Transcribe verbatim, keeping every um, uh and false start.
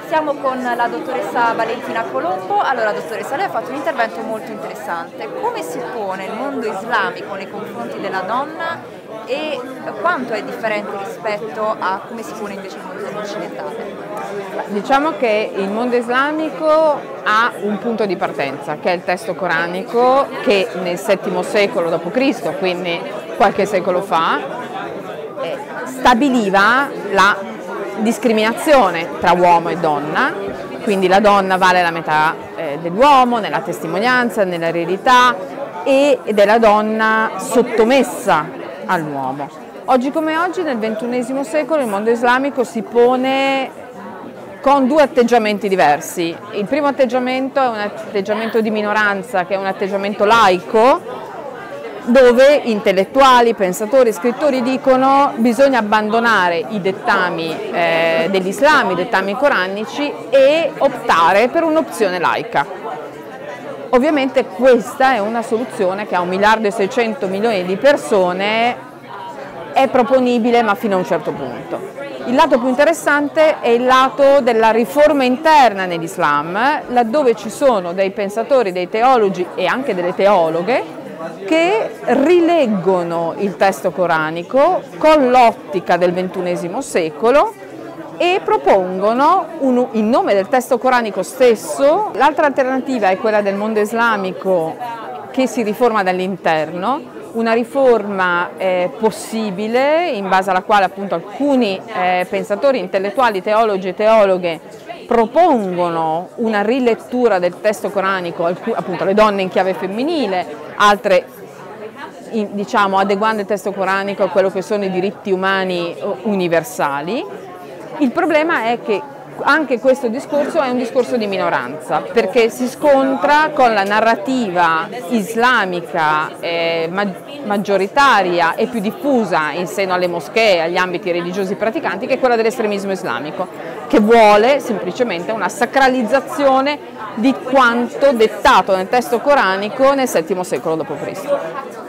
Siamo con la dottoressa Valentina Colombo. Allora, dottoressa, lei ha fatto un intervento molto interessante. Come si pone il mondo islamico nei confronti della donna e quanto è differente rispetto a come si pone invece il mondo occidentale? Diciamo che il mondo islamico ha un punto di partenza, che è il testo coranico, che nel settimo secolo dopo Cristo, quindi qualche secolo fa, eh, stabiliva la discriminazione tra uomo e donna, quindi la donna vale la metà eh, dell'uomo nella testimonianza, nell'eredità, ed è la donna sottomessa all'uomo. Oggi come oggi, nel ventunesimo secolo, il mondo islamico si pone con due atteggiamenti diversi. Il primo atteggiamento è un atteggiamento di minoranza, che è un atteggiamento laico, dove intellettuali, pensatori, scrittori dicono che bisogna abbandonare i dettami eh, dell'Islam, i dettami coranici, e optare per un'opzione laica. Ovviamente questa è una soluzione che a un miliardo e seicento milioni di persone è proponibile, ma fino a un certo punto. Il lato più interessante è il lato della riforma interna nell'Islam, laddove ci sono dei pensatori, dei teologi e anche delle teologhe che rileggono il testo coranico con l'ottica del ventunesimo secolo e propongono, un, in nome del testo coranico stesso. L'altra alternativa è quella del mondo islamico che si riforma dall'interno, una riforma eh, possibile, in base alla quale appunto alcuni eh, pensatori, intellettuali, teologi e teologhe propongono una rilettura del testo coranico, appunto le donne in chiave femminile, altre in, diciamo adeguando il testo coranico a quello che sono i diritti umani universali. Il problema è che anche questo discorso è un discorso di minoranza, perché si scontra con la narrativa islamica eh, maggioritaria e più diffusa in seno alle moschee, agli ambiti religiosi praticanti, che è quella dell'estremismo islamico, che vuole semplicemente una sacralizzazione di quanto dettato nel testo coranico nel settimo secolo dopo Cristo.